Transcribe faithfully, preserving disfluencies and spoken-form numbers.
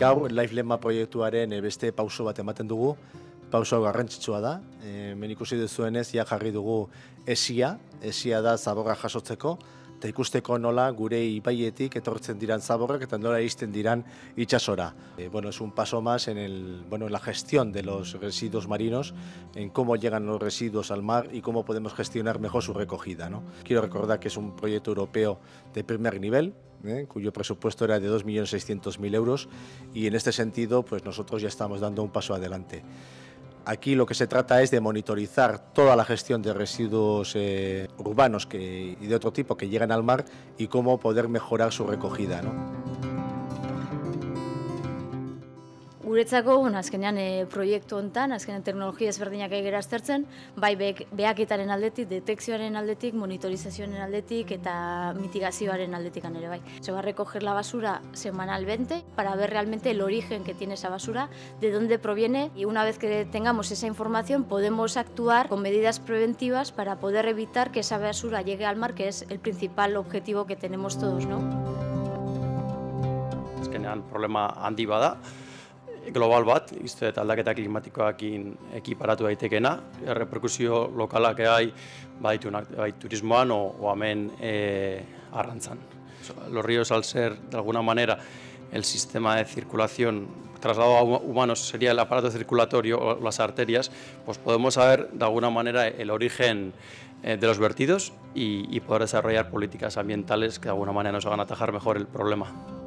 Gaur, Life Lema proiektuaren beste pauso bat ematen dugu. Pauso garrantzitsua da. Hemen ikusi duzuenez, ja jarri dugu esia. Esia da zaborra jasotzeko, eta ikusteko nola gure ibaietik etortzen diran zaborrak eta nola iristen diran itsasora. Eh, bueno, es un paso más en, el, bueno, en la gestión de los residuos marinos, en cómo llegan los residuos al mar y cómo podemos gestionar mejor su recogida, ¿no? Quiero recordar que es un proyecto europeo de primer nivel, ¿eh? Cuyo presupuesto era de dos millones seiscientos mil euros, y en este sentido pues nosotros ya estamos dando un paso adelante. Aquí lo que se trata es de monitorizar toda la gestión de residuos eh, urbanos que, y de otro tipo que llegan al mar y cómo poder mejorar su recogida, ¿no? Guretzako, bueno, azkenean e, proiektu hontan, azkenean teknologia ezberdinak egera aztertzen, bai behaketaren aldetik, detekzioaren aldetik, monitorizazioaren aldetik eta mitigazioaren aldetik ere bai. Se va a recoger la basura semanalmente para ver realmente el origen que tiene esa basura, de dónde proviene, y una vez que tengamos esa información podemos actuar con medidas preventivas para poder evitar que esa basura llegue al mar, que es el principal objetivo que tenemos todos, ¿no? Azkenean problema handi bada, global bat, izte eta aldaketa klimatikoakin ekiparatu daitekena, reperkusio lokalak egai bai turismoan o, o hemen e, arrantzan. Los ríos, al ser de alguna manera el sistema de circulación trasladado a humanos, sería el aparato circulatorio o las arterias, pues podemos saber de alguna manera el origen eh, de los vertidos y, y poder desarrollar políticas ambientales que de alguna manera nos hagan atajar mejor el problema.